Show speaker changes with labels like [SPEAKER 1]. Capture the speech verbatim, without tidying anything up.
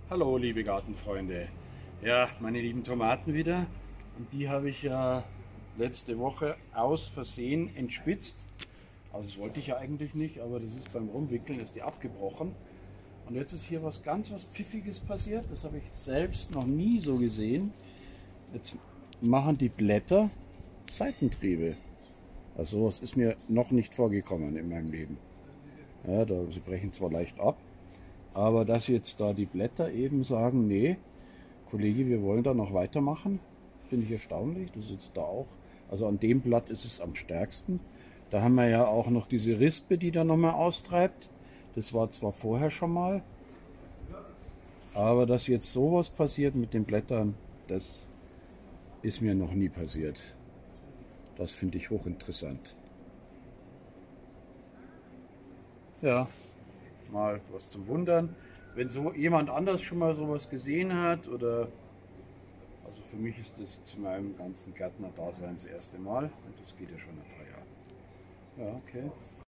[SPEAKER 1] Hallo liebe Gartenfreunde. Ja, meine lieben Tomaten wieder. Und die habe ich ja letzte Woche aus Versehen entspitzt. Also das wollte ich ja eigentlich nicht, aber das ist beim Rumwickeln ist die abgebrochen. Und jetzt ist hier was ganz was Pfiffiges passiert. Das habe ich selbst noch nie so gesehen. Jetzt machen die Blätter Seitentriebe. Also das ist mir noch nicht vorgekommen in meinem Leben. Ja, da, sie brechen zwar leicht ab, aber dass jetzt da die Blätter eben sagen, nee, Kollege, wir wollen da noch weitermachen, finde ich erstaunlich. Das ist jetzt da auch, also an dem Blatt ist es am stärksten. Da haben wir ja auch noch diese Rispe, die da nochmal austreibt. Das war zwar vorher schon mal, aber dass jetzt sowas passiert mit den Blättern, das ist mir noch nie passiert. Das finde ich hochinteressant. Ja, mal was zum Wundern. Wenn so jemand anders schon mal sowas gesehen hat, oder also für mich ist das zu meinem ganzen Gärtner-Dasein das erste Mal und das geht ja schon ein paar Jahre. Ja, okay.